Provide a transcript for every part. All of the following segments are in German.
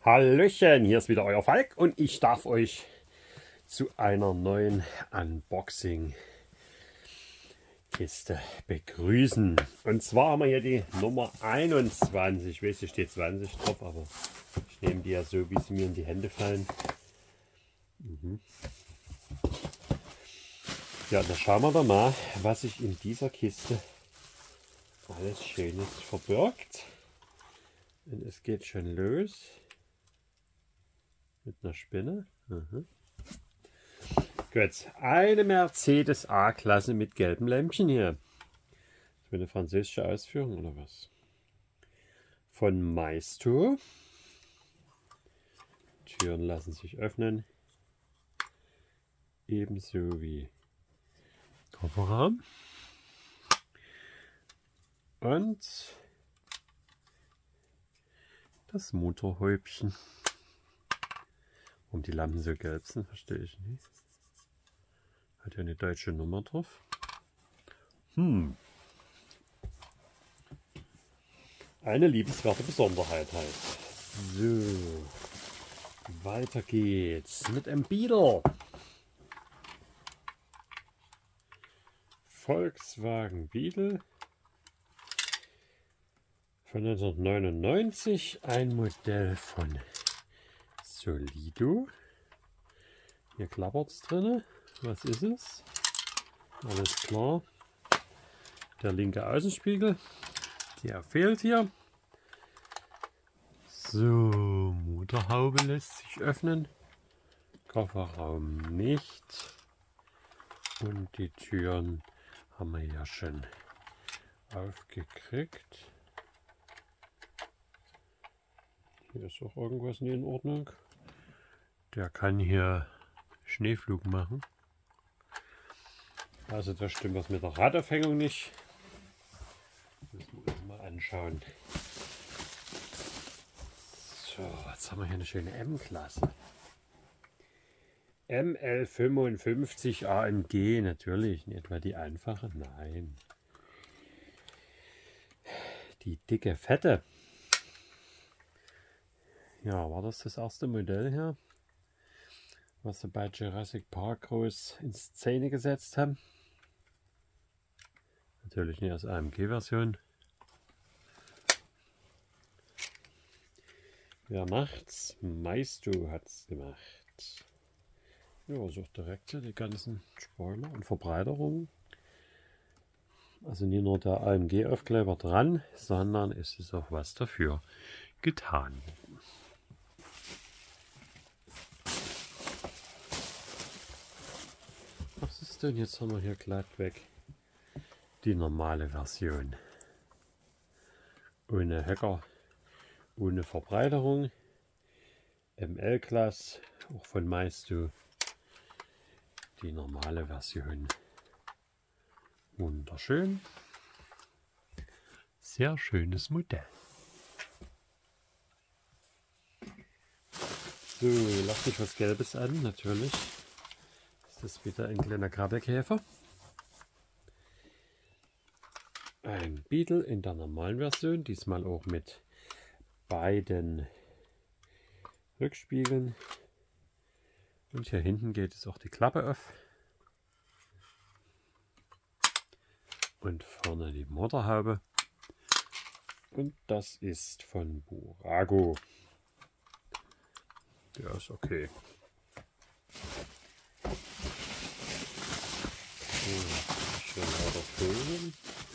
Hallöchen, hier ist wieder euer Falk und ich darf euch zu einer neuen Unboxing-Kiste begrüßen. Und zwar haben wir hier die Nummer 21. Ich weiß, hier steht 20 drauf, aber ich nehme die ja so, wie sie mir in die Hände fallen. Ja, dann schauen wir doch mal, was sich in dieser Kiste alles Schönes verbirgt. Und es geht schon los. Mit einer Spinne. Gut, eine Mercedes A-Klasse mit gelbem Lämpchen hier. Das ist eine französische Ausführung oder was? Von Maisto. Türen lassen sich öffnen. Ebenso wie Kofferraum. Und das Motorhäubchen. Warum die Lampen so gelb sind, verstehe ich nicht. Hat ja eine deutsche Nummer drauf. Eine liebenswerte Besonderheit halt. So, weiter geht's mit einem Beetle. Volkswagen Beetle von 1999, ein Modell von Solido. Hier klappert es drin. Was ist es? Alles klar. Der linke Außenspiegel. Der fehlt hier. So, Motorhaube lässt sich öffnen. Kofferraum nicht. Und die Türen haben wir ja schon aufgekriegt. Hier ist auch irgendwas nicht in Ordnung. Der kann hier Schneeflug machen. Also da stimmt was mit der Radaufhängung nicht. Das müssen wir uns mal anschauen. So, jetzt haben wir hier eine schöne M-Klasse. ML55 AMG, natürlich, nicht etwa die einfache, nein. Die dicke, fette. Ja, war das erste Modell hier, was sie bei Jurassic Park groß in Szene gesetzt haben? Natürlich nicht als AMG-Version. Wer macht's? Maisto hat's gemacht. Ja, sucht direkt hier die ganzen Spoiler und Verbreiterungen. Also nicht nur der AMG-Aufkleber dran, sondern es ist auch was dafür getan. Was ist denn? Jetzt haben wir hier glatt weg die normale Version. Ohne Höcker, ohne Verbreiterung. ML-Klasse, auch von Maisto. Die normale Version. Wunderschön. Sehr schönes Modell. So, lacht mich was Gelbes an, natürlich. Das ist wieder ein kleiner Krabbelkäfer. Ein Beetle in der normalen Version, diesmal auch mit beiden Rückspiegeln. Und hier hinten geht es auch die Klappe auf. Und vorne die Motorhaube. Und das ist von Burago. Der ist okay. Schön lauter Vögel.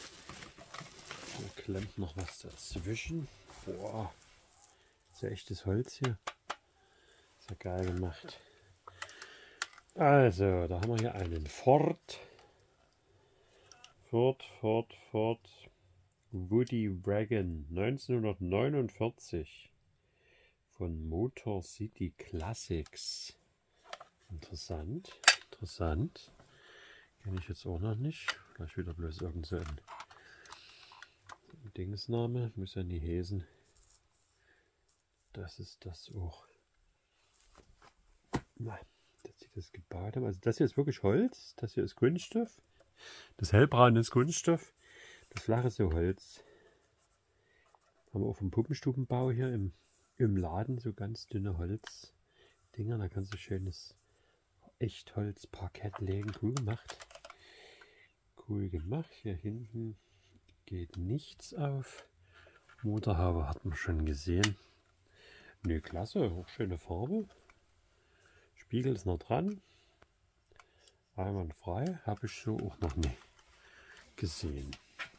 Da klemmt noch was dazwischen. Boah, das ist ja echtes Holz hier. Ist ja geil gemacht. Also, da haben wir hier einen Ford Woody Wagon 1949 von Motor City Classics. Interessant, interessant. Kenne ich jetzt auch noch nicht. Vielleicht wieder bloß irgend so ein Dingsname. Muss ja nie heißen. Das ist das auch. Nein, dass sie das gebaut haben. Also das hier ist wirklich Holz. Das hier ist Kunststoff. Das hellbraune ist Kunststoff. Das flache ist so Holz. Haben wir auch vom Puppenstubenbau hier im im Laden so ganz dünne Holzdinger. Da kannst du schönes Echtholz-Parkett legen. Cool gemacht. Cool gemacht. Hier hinten geht nichts auf. Motorhaube hat man schon gesehen. Ne, klasse. Auch schöne Farbe. Spiegel ist noch dran. Einwandfrei. Habe ich so auch noch nie gesehen.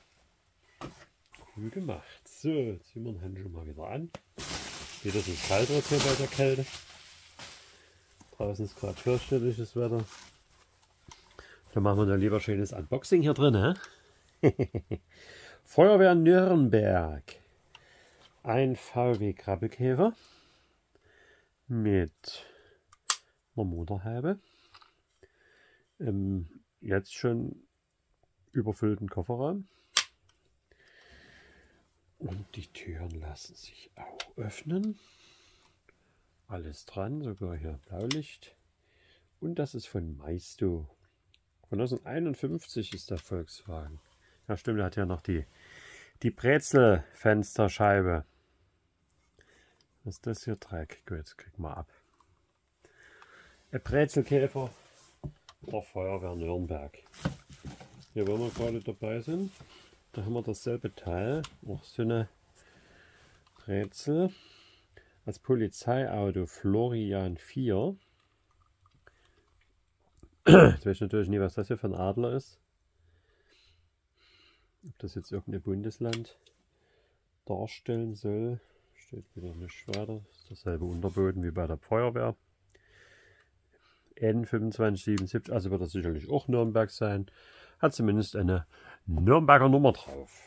Cool gemacht. So, jetzt ziehen wir den Handschuh mal wieder an. Wieder so kalt wird hier bei der Kälte. Draußen ist gerade fürchterliches Wetter. Dann machen wir da lieber schönes Unboxing hier drin. Feuerwehr Nürnberg. Ein VW Krabbelkäfer mit einer Motorhaube. Jetzt schon überfüllten Kofferraum. Und die Türen lassen sich auch öffnen. Alles dran, sogar hier Blaulicht. Und das ist von Maisto. Von 1951 ist der Volkswagen. Ja stimmt, der hat ja noch die Brezelfensterscheibe. Was ist das hier? Dreck. Gut, jetzt kriegen wir ab. Ein Brezelkäfer der Feuerwehr Nürnberg. Hier, wo wir gerade dabei sind, da haben wir dasselbe Teil. Auch so eine Brezel. Das Polizeiauto Florian 4. Jetzt weiß ich natürlich nie, was das hier für ein Adler ist. Ob das jetzt irgendein Bundesland darstellen soll, steht wieder nicht weiter. Das ist derselbe Unterboden wie bei der Feuerwehr. N2577, also wird das sicherlich auch Nürnberg sein. Hat zumindest eine Nürnberger Nummer drauf.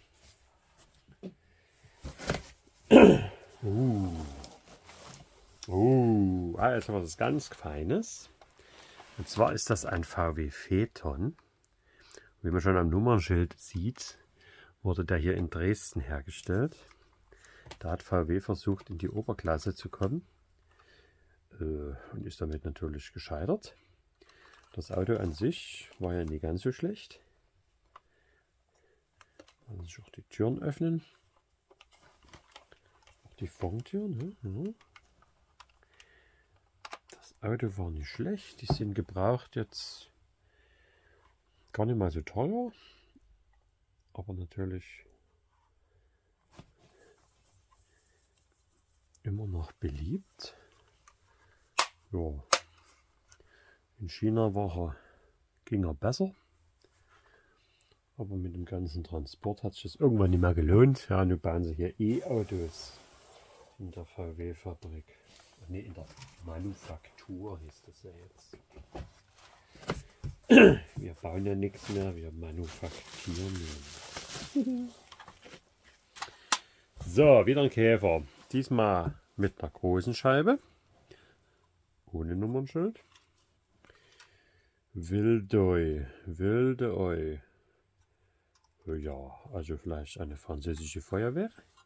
Also was ganz Feines. Und zwar ist das ein VW Phaeton. Wie man schon am Nummernschild sieht, wurde der hier in Dresden hergestellt. Da hat VW versucht, in die Oberklasse zu kommen und ist damit natürlich gescheitert. Das Auto an sich war ja nicht ganz so schlecht. Man kann sich auch die Türen öffnen. Auch die Fronttüren. Ja. Das Auto war nicht schlecht. Die sind gebraucht jetzt gar nicht mal so teuer, aber natürlich immer noch beliebt. Ja. In China ging er besser, aber mit dem ganzen Transport hat sich das irgendwann nicht mehr gelohnt. Ja, nun bauen sie hier E-Autos in der VW-Fabrik. Ne, in der Manufaktur hieß das ja jetzt. Wir bauen ja nichts mehr, wir manufaktieren. So, wieder ein Käfer. Diesmal mit einer großen Scheibe. Ohne Nummernschild. Wildoi. Ja, also vielleicht eine französische Feuerwehr.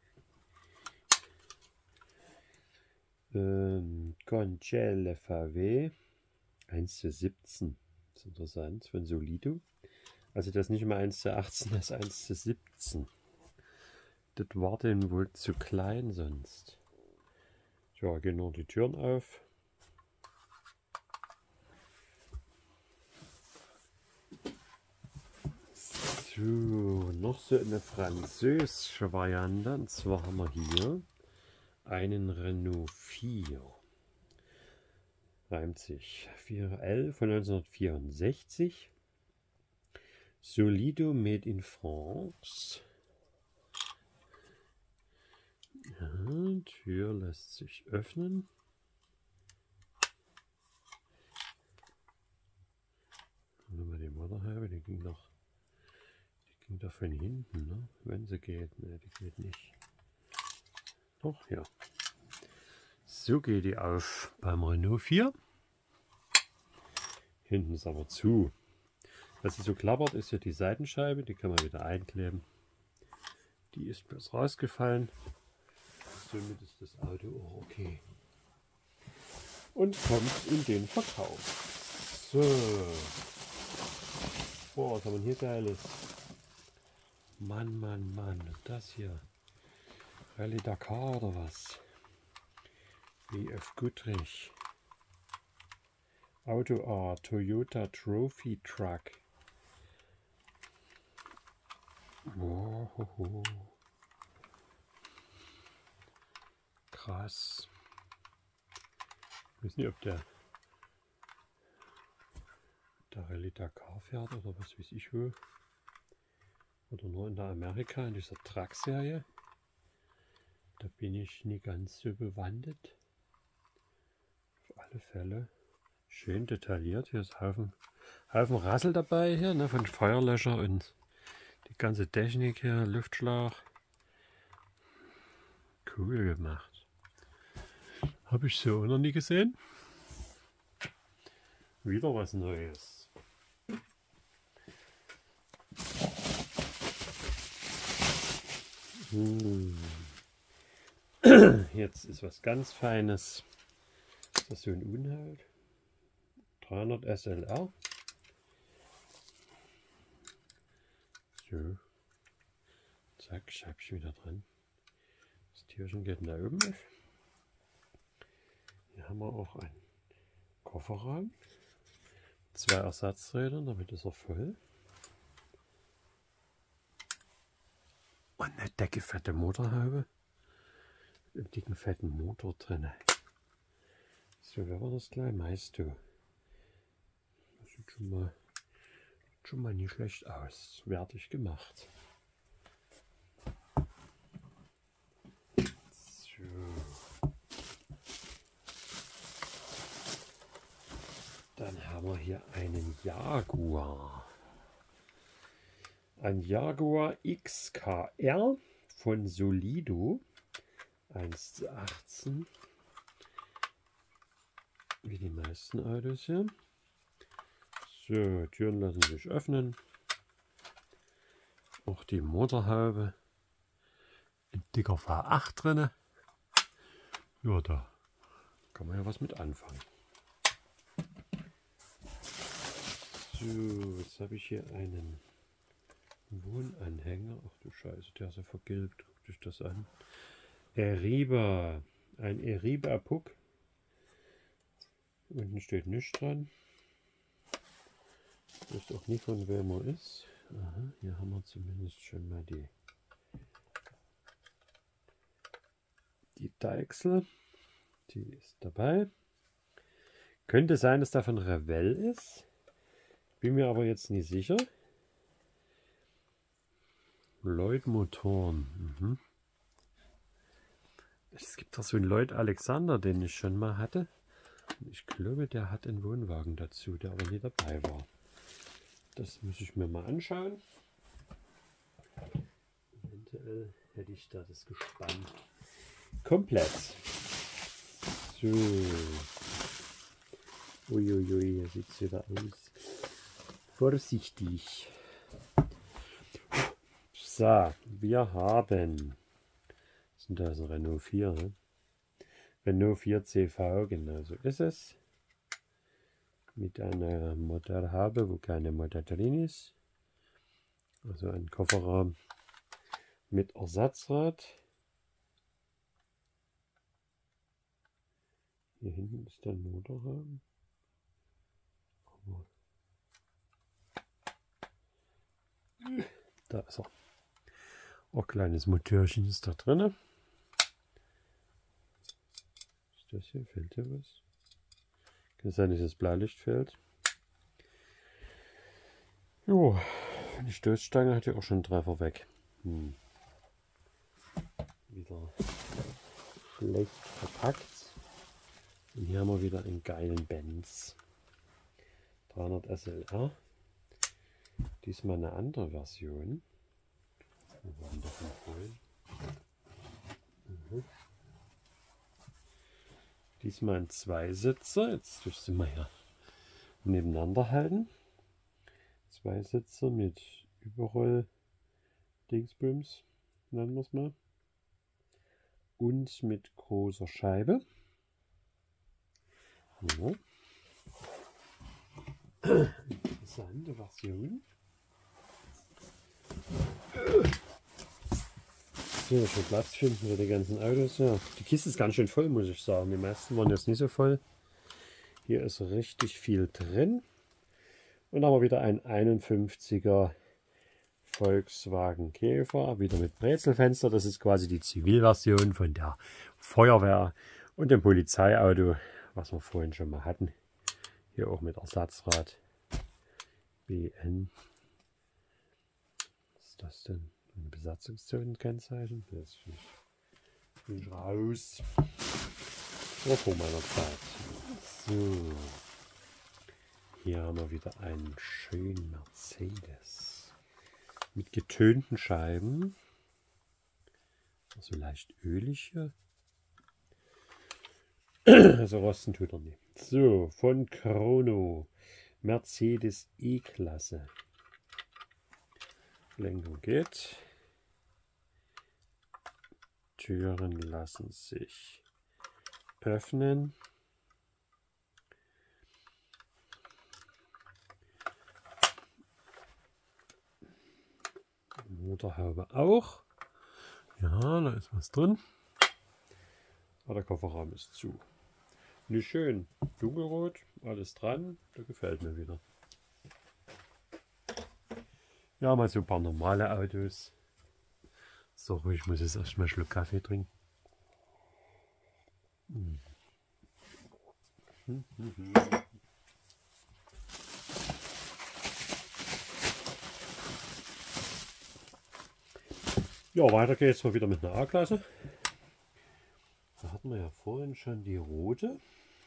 Concelle VW 1:17. Das ist interessant, von Solido. Also das ist nicht mal 1:18, das ist 1:17. Das war denn wohl zu klein sonst. Ja, gehen noch die Türen auf. So, noch so eine französische Variante. Und zwar haben wir hier einen Renault 4. Reimt sich. 4L von 1964. Solido made in France. Ja, Tür lässt sich öffnen. Nochmal die Motorhaube, die ging doch von hinten, ne? Wenn sie geht. Ne, die geht nicht. Doch, ja. So geht die auf beim Renault 4. Hinten ist aber zu. Was sie so klappert, ist ja die Seitenscheibe. Die kann man wieder einkleben. Die ist bloß rausgefallen. Somit ist das Auto auch okay. Und kommt in den Verkauf. So. Boah, was haben wir hier Geiles? Mann. Und das hier. Rallye Dakar oder was? GF Goodrich. Auto Art, Toyota Trophy Truck. Oh. Krass. Ich weiß nicht, ob der Rallye Dakar fährt oder was weiß ich wo. Oder nur in der Amerika, in dieser Truck-Serie. Da bin ich nie ganz so bewandert. Auf alle Fälle. Schön detailliert. Hier ist Haufen Rassel dabei hier, ne, von Feuerlöscher und die ganze Technik hier, Luftschlauch. Cool gemacht. Habe ich so noch nie gesehen. Wieder was Neues. Jetzt ist was ganz Feines. Ist das so ein Unhalt? 300 SLR. So. Zack, Scheibchen wieder dran. Das Türchen geht nach oben auf. Hier haben wir auch einen Kofferraum. 2 Ersatzräder, damit ist er voll. Und eine dicke, fette Motorhaube. Einen dicken, fetten Motor drin. So, wer war das gleich? Maisto. Das sieht schon mal nicht schlecht aus. Wertig gemacht. So. Dann haben wir hier einen Jaguar. Ein Jaguar XKR von Solido. 1:18. Wie die meisten Autos hier. So, Türen lassen sich öffnen. Auch die Motorhaube. Ein dicker V8 drin. Ja, da kann man ja was mit anfangen. So, jetzt habe ich hier einen Wohnanhänger. Ach du Scheiße, der ist ja vergilbt. Guckt euch das an. Eriba. Ein Eriba Puck. Unten steht nichts dran. Ich weiß auch nicht, von wem er ist. Aha, hier haben wir zumindest schon mal die Deichsel. Die ist dabei. Könnte sein, dass da von Revell ist. Bin mir aber jetzt nicht sicher. Lloyd Motoren. Es gibt doch so einen Lloyd Alexander, den ich schon mal hatte. Ich glaube, der hat einen Wohnwagen dazu, der aber nie dabei war. Das muss ich mir mal anschauen. Eventuell hätte ich da das Gespann komplett. So. Uiuiui, hier sieht es wieder aus. Vorsichtig. So, wir haben. Was ist denn das? Ein Renault 4, ne? Renault 4 CV, genau so ist es. Mit einer Motorhaube, wo keine Motor drin ist. Also ein Kofferraum mit Ersatzrad. Hier hinten ist der Motorraum. Da ist er. Auch ein kleines Motörchen ist da drin. Ist das hier? Fehlt hier was? Kann sein, dass das Blaulicht fehlt. Jo, die Stoßstange hat ja auch schon einen Treffer weg. Wieder schlecht verpackt. Und hier haben wir wieder einen geilen Benz. 300 SLR. Diesmal eine andere Version. Wir wollen das mal holen. Diesmal ein Zweisitzer. Jetzt tue ich sie mal hier nebeneinander halten. Zweisitzer mit Überroll Dingsbums, nennen wir es mal. Und mit großer Scheibe. Ja. Interessante Version. So, schon Platz finden für die ganzen Autos. Ja, die Kiste ist ganz schön voll, muss ich sagen. Die meisten waren jetzt nicht so voll. Hier ist richtig viel drin. Und haben wir wieder ein 51er Volkswagen Käfer, wieder mit Brezelfenster. Das ist quasi die Zivilversion von der Feuerwehr und dem Polizeiauto, was wir vorhin schon mal hatten. Hier auch mit Ersatzrad. BN. Was ist das denn? Ein Besatzungszone-Kennzeichen? Das bin ich raus. Oder vor meiner Zeit. So. Hier haben wir wieder einen schönen Mercedes. Mit getönten Scheiben. So leicht ölig hier. Also rosten tut er nicht. So, von Chrono. Mercedes E-Klasse. Lenkung geht. Türen lassen sich öffnen. Motorhaube auch. Ja, da ist was drin. Aber der Kofferraum ist zu. Nicht schön. Dunkelrot, alles dran. Da gefällt mir wieder. Ja, mal so ein paar normale Autos. So, ich muss jetzt erstmal einen Schluck Kaffee trinken. Ja, weiter geht's mal wieder mit einer A-Klasse. Da hatten wir ja vorhin schon die rote.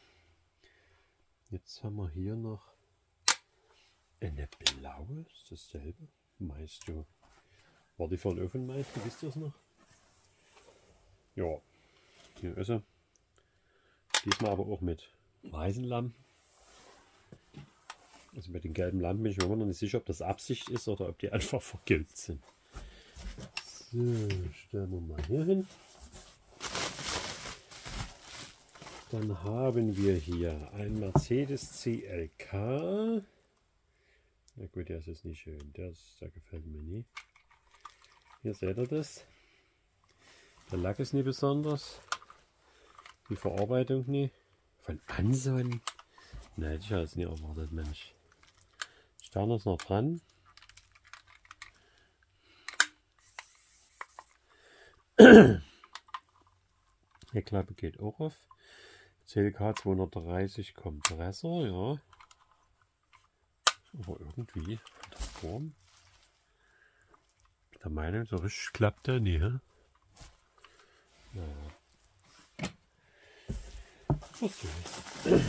Jetzt haben wir hier noch eine blaue. Ist dasselbe? Meinst du? War die von Ofenmeister, wisst ihr es noch? Ja, hier ist sie. Diesmal aber auch mit weißen Lampen. Also bei den gelben Lampen bin ich mir immer noch nicht sicher, ob das Absicht ist oder ob die einfach vergilbt sind. So, stellen wir mal hier hin. Dann haben wir hier ein Mercedes CLK. Na gut, der ist jetzt nicht schön. Der gefällt mir nie. Hier seht ihr das. Der Lack ist nicht besonders. Die Verarbeitung nicht. Von Anson. Ne, hätte ich jetzt nie erwartet, Mensch. Stern ist noch dran. Die Klappe geht auch auf. CLK 230 Kompressor, ja. Aber irgendwie von der Form. Der Meinung, so richtig klappt der nie, hä? Naja. Was soll's.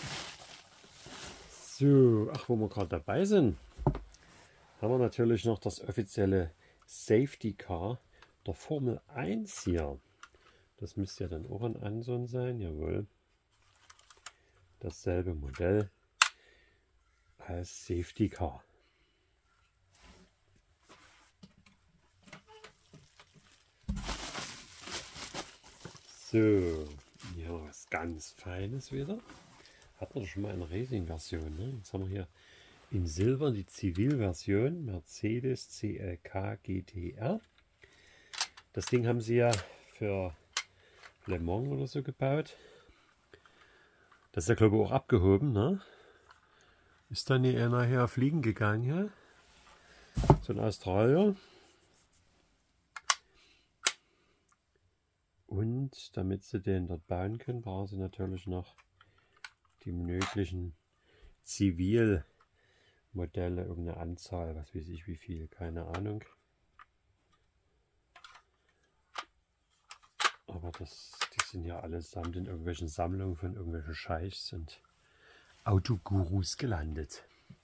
So, ach, wo wir gerade dabei sind, haben wir natürlich noch das offizielle Safety Car der Formel 1 hier. Das müsste ja dann auch ein Anson sein, jawohl. Dasselbe Modell als Safety Car. So, hier was ganz Feines wieder. Hatten wir schon mal eine Racing-Version. Ne? Jetzt haben wir hier in Silber die Zivilversion Mercedes CLK GTR. Das Ding haben sie ja für Le Mans oder so gebaut. Das ist ja, glaube ich, auch abgehoben. Ne? Ist dann hier einer her fliegen gegangen. Ja? So ein Australier. Und damit sie den dort bauen können, brauchen sie natürlich noch die möglichen Zivilmodelle, irgendeine Anzahl, was weiß ich wie viel, keine Ahnung. Aber die sind ja allesamt in irgendwelchen Sammlungen von irgendwelchen Scheichs und Autogurus gelandet.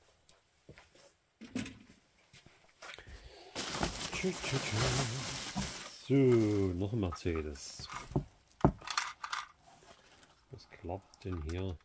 So, noch ein Mercedes. Was klappt denn hier?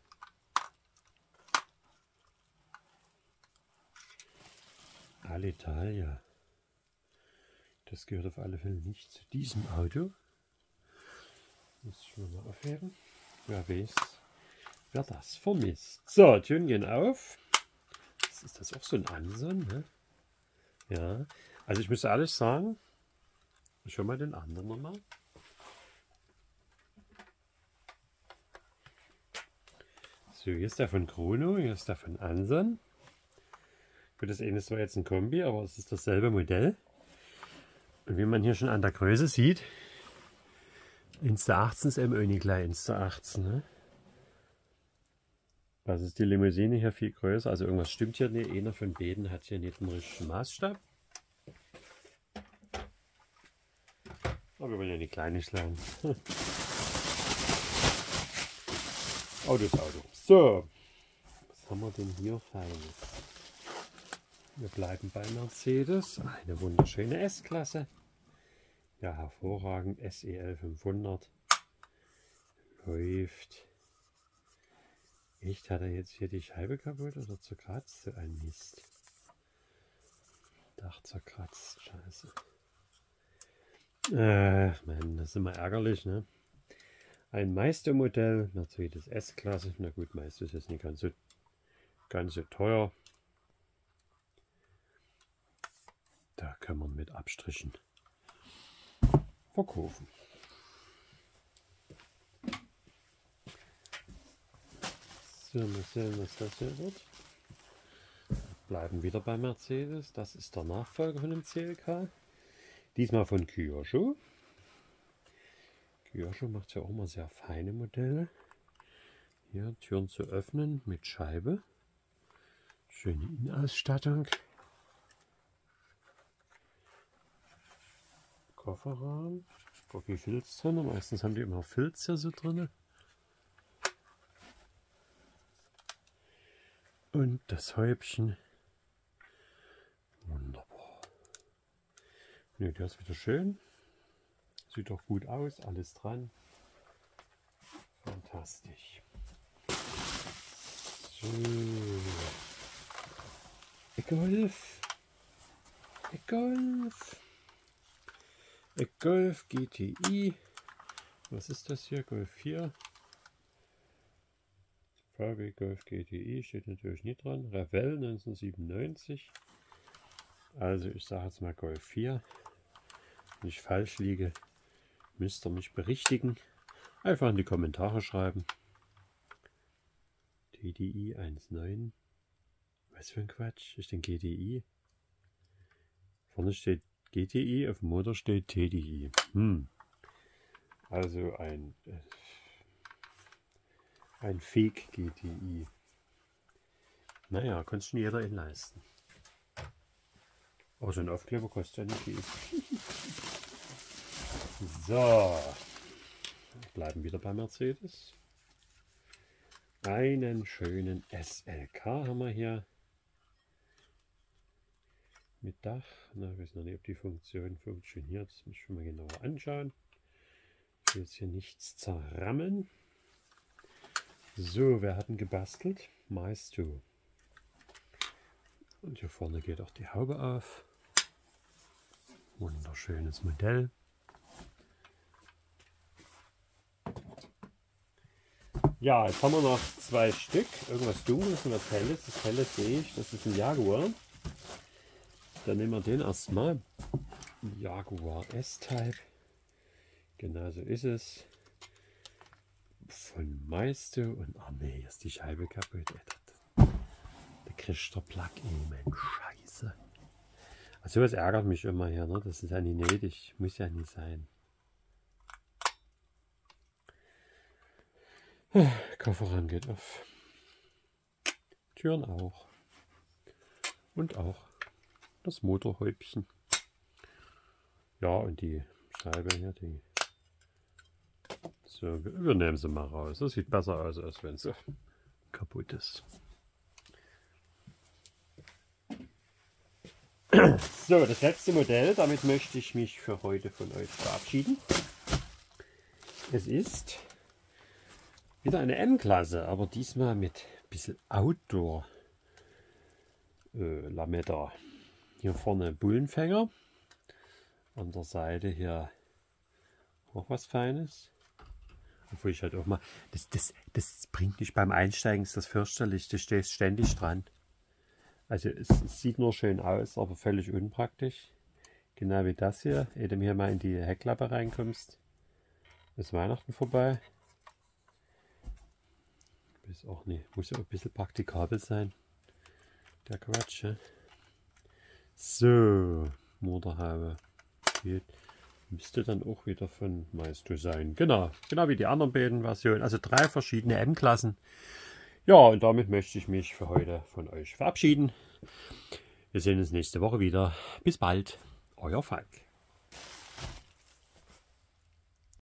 Alitalia. Das gehört auf alle Fälle nicht zu diesem Auto. Muss ich mal aufheben. Wer weiß, wer das vermisst. So, Türen gehen auf. Ist das auch so ein Anson? Ne? Ja, also ich muss ehrlich sagen, Schon mal den anderen nochmal. So, hier ist der von Chrono, hier ist der von Anson. Gut, das eine ist zwar jetzt ein Kombi, aber es ist dasselbe Modell. Und wie man hier schon an der Größe sieht, 1:18 ist eben auch nicht gleich 1:18. Ne? Also ist die Limousine hier viel größer, also irgendwas stimmt hier nicht. Einer von beiden hat hier nicht den richtigen Maßstab. Aber wir wollen ja nicht kleinlich lernen. Auto ist Auto. So, was haben wir denn hier Feines? Wir bleiben bei Mercedes. Eine wunderschöne S-Klasse. Ja, hervorragend. SEL 500. Läuft. Echt, hat er jetzt hier die Scheibe kaputt oder zerkratzt? So ein Mist. Dach zerkratzt. Scheiße. Mann, das ist immer ärgerlich, ne? Ein Maisto-Modell, Mercedes S-Klasse. Na gut, Maisto ist jetzt nicht ganz so teuer. Da kann man mit Abstrichen verkaufen. So, mal sehen, was das hier wird. Bleiben wieder bei Mercedes. Das ist der Nachfolger von dem CLK. Diesmal von Kyosho. Kyosho macht ja auch immer sehr feine Modelle. Hier Türen zu öffnen mit Scheibe. Schöne Innenausstattung. Kofferrahmen. Guck, wie Filz drin. Meistens haben die immer Filz hier so drin. Und das Häubchen. Wunderbar. Ne, der ist wieder schön. Sieht doch gut aus. Alles dran. Fantastisch. So. Golf. Golf GTI. Was ist das hier? Golf 4. VW Golf GTI steht natürlich nicht dran. Revell 1997. Also ich sage jetzt mal Golf 4. Wenn ich falsch liege, müsst ihr mich berichtigen. Einfach in die Kommentare schreiben. TDI 1.9. Was für ein Quatsch? Ist denn GTI? Vorne steht GTI, auf dem Motor steht TDI. Also ein Fake GTI. Naja, kann sich nicht jeder ihn leisten. Aber so ein Aufkleber kostet ja nicht viel. So, bleiben wieder bei Mercedes. Einen schönen SLK haben wir hier. Mit Dach. Na, ich weiß noch nicht, ob die Funktion funktioniert. Das muss ich schon mal genauer anschauen. Ich will jetzt hier nichts zerrammen. So, wer hat denn gebastelt? Maisto. Und hier vorne geht auch die Haube auf. Wunderschönes Modell. Ja, jetzt haben wir noch zwei Stück. Irgendwas Dunkles und was Helles. Das Helle sehe ich, das ist ein Jaguar. Dann nehmen wir den erstmal. Jaguar S-Type. Genau so ist es. Von Maisto. Und ach nee, hier ist die Scheibe kaputt. Da kriegst du Plug in, mein Scheiße. Also sowas ärgert mich immer hier, ne? Das ist ja nicht nötig. Muss ja nicht sein. Kofferraum geht auf. Türen auch. Und auch das Motorhäubchen. Ja, und die Scheibe hier, die. So, wir nehmen sie mal raus. Das sieht besser aus, als wenn sie kaputt ist. So, das letzte Modell. Damit möchte ich mich für heute von euch verabschieden. Es ist wieder eine M-Klasse, aber diesmal mit ein bisschen Outdoor-Lametta. Hier vorne Bullenfänger. An der Seite hier auch was Feines. Obwohl ich halt auch mal. Das bringt nicht beim Einsteigen, ist das fürchterlich. Du stehst ständig dran. Also es sieht nur schön aus, aber völlig unpraktisch. Genau wie das hier, ehe du hier mal in die Heckklappe reinkommst. Ist Weihnachten vorbei. Ist auch nicht, muss ja ein bisschen praktikabel sein. Der Quatsch. Ja? So, Motorhaube. Geht. Müsste dann auch wieder von Maisto sein. Genau wie die anderen beiden Versionen. Also 3 verschiedene M-Klassen. Ja, und damit möchte ich mich für heute von euch verabschieden. Wir sehen uns nächste Woche wieder. Bis bald, euer Falk.